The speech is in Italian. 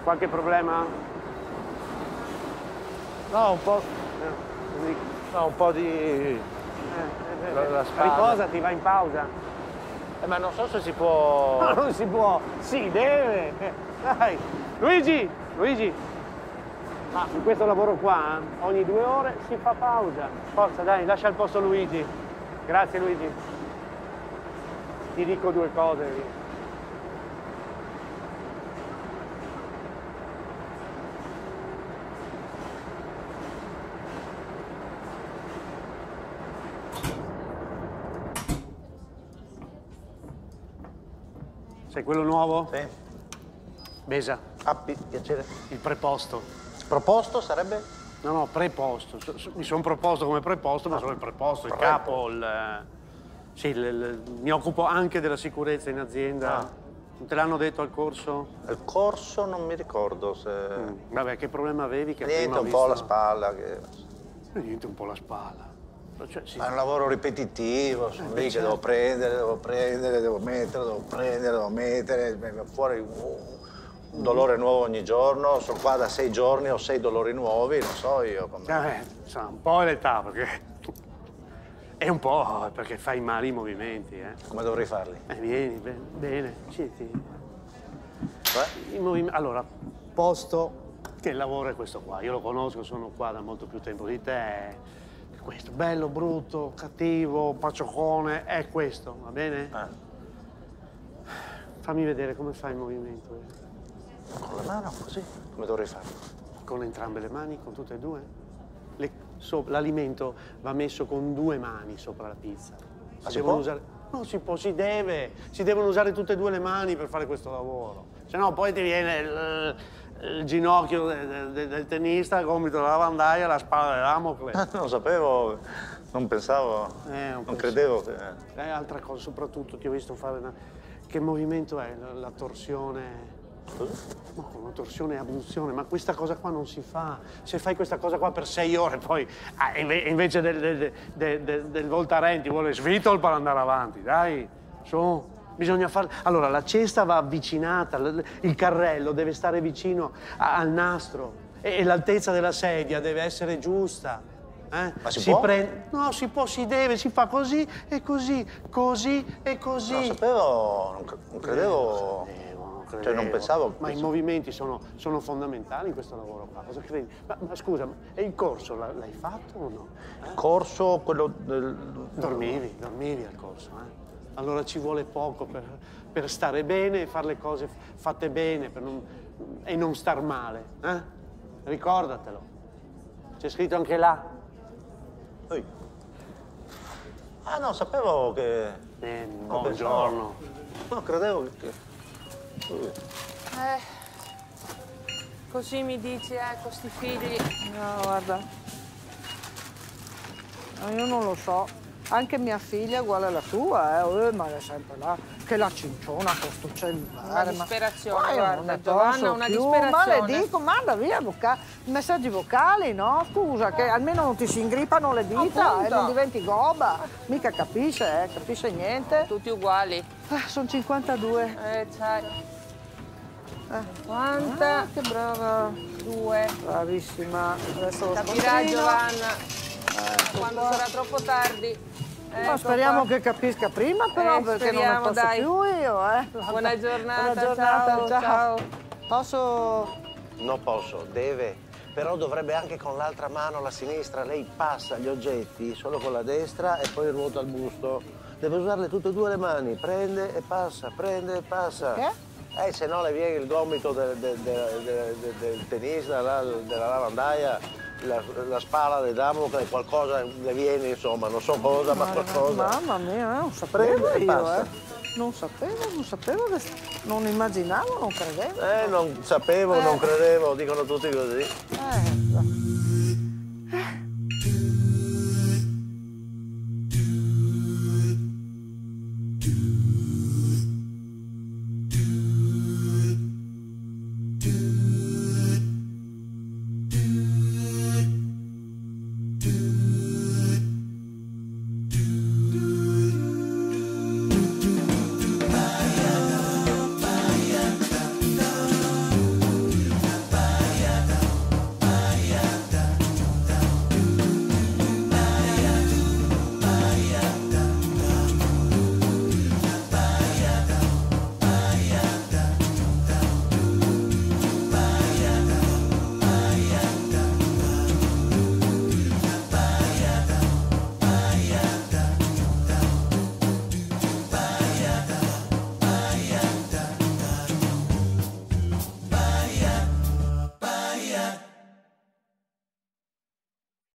Qualche problema? No, un po'... No, un po' di... la spalla. Riposati, vai in pausa. Ma non so se si può... No, non si può. Si deve. Dai. Luigi, Luigi. Ma in questo lavoro qua, ogni 2 ore si fa pausa. Forza, dai, lascia il posto a Luigi. Grazie, Luigi. Ti dico 2 cose. Sei quello nuovo? Sì. Besa. Ah, piacere. Il preposto. Proposto sarebbe? No, no, preposto. Mi sono proposto come preposto, ma sono il preposto, il capo, Sì, mi occupo anche della sicurezza in azienda. Non te l'hanno detto al corso? Al corso non mi ricordo se... Vabbè, che problema avevi? Che Niente, prima ho un po' la spalla. Che... Niente, un po' la spalla. Cioè, sì. È un lavoro ripetitivo, sono lì che devo prendere, devo mettere, venga fuori un dolore nuovo ogni giorno. Sono qua da 6 giorni, ho 6 dolori nuovi, non so io come... Insomma, un po' è l'età, perché... È un po' perché fai male i movimenti, Come dovrei farli? Vieni, bene, Allora, posto che il lavoro è questo qua. Io lo conosco, sono qua da molto più tempo di te. Questo, bello, brutto, cattivo, pacioccone, è questo, va bene? Fammi vedere come fai il movimento. Con la mano, così? Come dovrei farlo? Con entrambe le mani, con tutte e due? L'alimento va messo con 2 mani sopra la pizza. Ma si può? No, si può, si devono usare tutte e 2 le mani per fare questo lavoro. Se no poi ti viene il ginocchio del tennista, il gomito della lavandaia, la spalla dell'Amocle. Non sapevo, non pensavo, non credevo che... Altra cosa, soprattutto ti ho visto fare Che movimento è? La torsione... No, una torsione e abduzione, ma questa cosa qua non si fa. Se fai questa cosa qua per 6 ore, poi invece del voltaren ti vuole svitol per andare avanti, dai, su. Bisogna fare... Allora, la cesta va avvicinata, il carrello deve stare vicino al nastro e l'altezza della sedia deve essere giusta. Ma si può? No, si può, si deve, si fa così e così, così e così. Non sapevo, non credevo... Cioè, non pensavo... Ma i movimenti sono fondamentali in questo lavoro qua. Cosa credi? Ma scusa, e il corso l'hai fatto o no? Il corso, quello del... Dormivi al corso, Allora ci vuole poco per stare bene e fare le cose fatte bene e non star male, Ricordatelo. C'è scritto anche là. Ah, no, sapevo che... Buongiorno. No, credevo che... Così mi dici, con sti figli. No, guarda. No, io non lo so. Anche mia figlia è uguale alla tua, ma è sempre là. Che la cinciona con sto cellulare. Una disperazione, guarda, Giovanna, una disperazione. Ma le dico, manda via messaggi vocali, no? Scusa, che almeno non ti si ingripano le dita e non diventi goba. Mica capisce niente. Tutti uguali. Sono 52. C'hai. Quanta? Che brava. 2. Bravissima. Adesso lo Capirai, scontrino. Giovanna, quando sarà troppo tardi. Ma speriamo che capisca prima, però, perché non ne posso dai. più io, Buona giornata, Buona giornata, ciao. Posso? Non posso, deve. Però dovrebbe anche con l'altra mano, la sinistra. Lei passa gli oggetti solo con la destra e poi ruota il busto. Deve usarle tutte e 2 le mani. Prende e passa, prende e passa. Che? Se no le viene il gomito del tennista, della lavandaia, la spalla del Damocle, qualcosa le viene, insomma, non so cosa, ma qualcosa. Mamma mia, non sapevo Prende e passa. Non sapevo, non immaginavo, non credevo. Non sapevo, non credevo, dicono tutti così.